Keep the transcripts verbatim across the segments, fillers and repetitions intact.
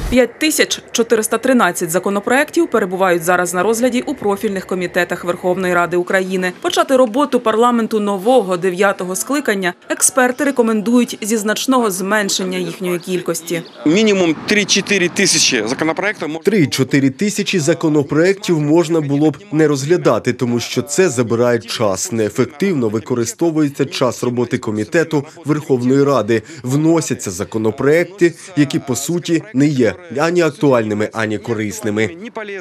п'ять тисяч чотириста тринадцять законопроєктів перебувають зараз на розгляді у профільних комітетах Верховної Ради України. Почати роботу парламенту нового дев'ятого скликання експерти рекомендують зі значного зменшення їхньої кількості. Мінімум три-чотири тисячі законопроєктів. три-чотири тисячі законопроєктів можна було б не розглядати, тому що це забирає час. Неефективно використовується час роботи комітету Верховної Ради. Вносяться законопроєкти, які по суті не є ані актуальними, ані корисними.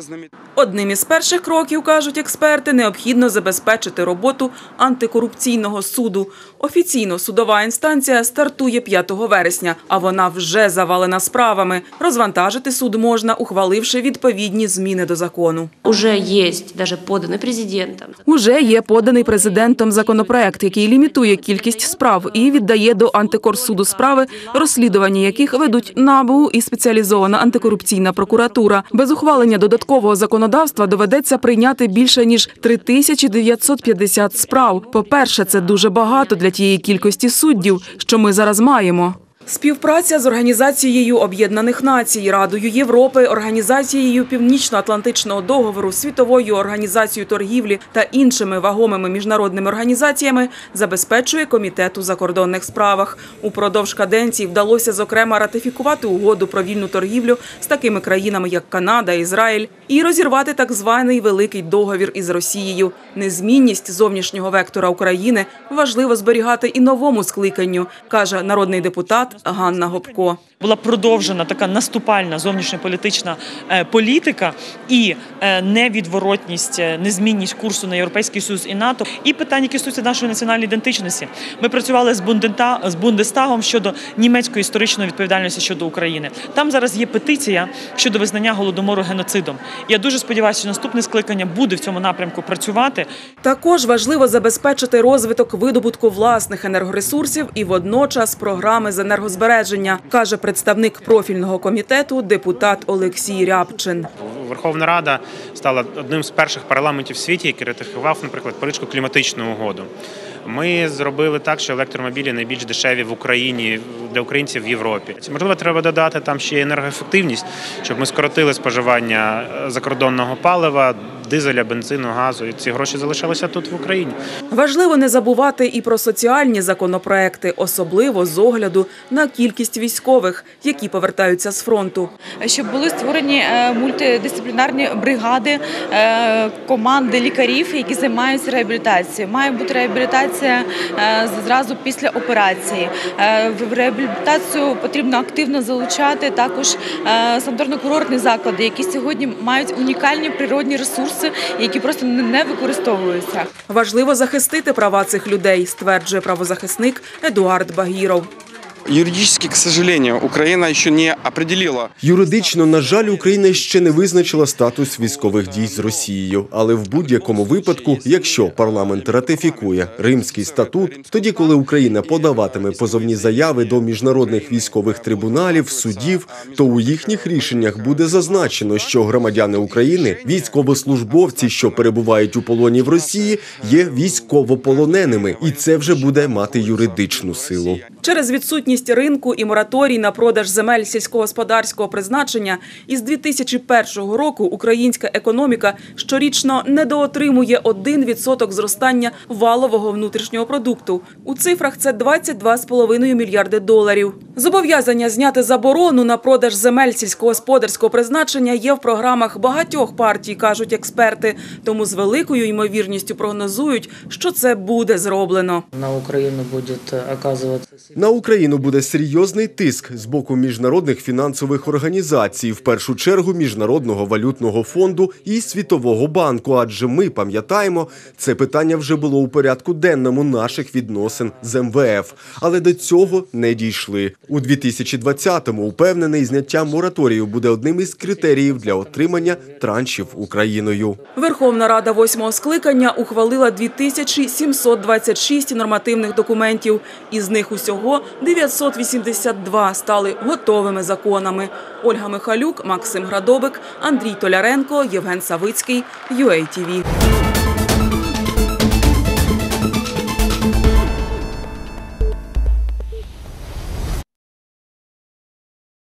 Одним із перших кроків, кажуть експерти, необхідно забезпечити роботу антикорупційного суду. Офіційно судова інстанція стартує п'ятого вересня, а вона вже завалена справами. Розвантажити суд можна, ухваливши відповідні зміни до закону. Уже є навіть поданий президентом. Уже є поданий президентом законопроект, який лімітує кількість справ і віддає до антикорсуду справи, розслідування яких ведуть НАБУ і спеціалізована антикорупційна прокуратура. Без ухвалення додаткового законодавства доведеться прийняти більше ніж три тисячі дев'ятсот п'ятдесят справ. По-перше, це дуже багато для тієї кількості суддів, що ми зараз маємо. Співпраця з Організацією Об'єднаних Націй, Радою Європи, Організацією Північно-Атлантичного договору, Світовою організацією торгівлі та іншими вагомими міжнародними організаціями забезпечує Комітет у закордонних справах. Упродовж каденції вдалося, зокрема, ратифікувати угоду про вільну торгівлю з такими країнами, як Канада, Ізраїль, і розірвати так званий Великий договір із Росією. Незмінність зовнішнього вектора України важливо зберігати і новому скликанню, каже народний депутат Ганна Гопко. Була продовжена така наступальна зовнішньополітична політика і невідворотність, незмінність курсу на Європейський Союз і НАТО. І питання, які стосуються нашої національної ідентичності. Ми працювали з Бундестагом щодо німецької історичної відповідальності щодо України. Там зараз є петиція щодо визнання Голодомору геноцидом. Я дуже сподіваюся, що наступне скликання буде в цьому напрямку працювати. Також важливо забезпечити розвиток видобутку власних енергоресурсів і водночас програми з енергозбереження, каже представник профільного комітету депутат Олексій Рябчин. Верховна Рада стала одним з перших парламентів в світі, який ратифікував, наприклад, Паризьку кліматичну угоду. Ми зробили так, що електромобілі найбільш дешеві в Україні, для українців в Європі. Можливо, треба додати там ще енергоефективність, щоб ми скоротили споживання закордонного палива, дизеля, бензину, газу. І ці гроші залишалися тут в Україні. Важливо не забувати і про соціальні законопроекти, особливо з огляду на кількість військових, які повертаються з фронту. Щоб були створені мультидисциплінарні бригади, команди лікарів, які займаються реабілітацією. Має бути реабілітація зразу після операції. В реабілітацію потрібно активно залучати також санаторно-курортні заклади, які сьогодні мають унікальні природні ресурси, які просто не використовуються. Важливо захистити права цих людей, стверджує правозахисник Едуард Багіров. Юридично, к сожалению, Україна ще не определила. Юридично, на жаль, Україна ще не визначила статус військових дій з Росією. Але в будь-якому випадку, якщо парламент ратифікує Римський статут, тоді, коли Україна подаватиме позовні заяви до міжнародних військових трибуналів, судів, то у їхніх рішеннях буде зазначено, що громадяни України, військовослужбовці, що перебувають у полоні в Росії, є військовополоненими. І це вже буде мати юридичну силу. Через відсутність ринку і мораторій на продаж земель сільськогосподарського призначення із дві тисячі першого року українська економіка щорічно недоотримує один відсоток зростання валового внутрішнього продукту. У цифрах це двадцять два цілих п'ять десятих мільярди доларів. Зобов'язання зняти заборону на продаж земель сільськогосподарського призначення є в програмах багатьох партій, кажуть експерти. Тому з великою ймовірністю прогнозують, що це буде зроблено. На Україну буде оказуватися... На Україну буде серйозний тиск з боку міжнародних фінансових організацій, в першу чергу Міжнародного валютного фонду і Світового банку, адже ми пам'ятаємо, це питання вже було у порядку денному наших відносин з ем ве еф, але до цього не дійшли. У дві тисячі двадцятому упевнений, зняття мораторію буде одним із критеріїв для отримання траншів Україною. Верховна Рада восьмого скликання ухвалила дві тисячі сімсот двадцять шість нормативних документів, із них усього дев'ятсот вісімдесят два стали готовими законами. Ольга Михалюк, Максим Градобик, Андрій Толяренко, Євген Савицький, ю ей ті ві.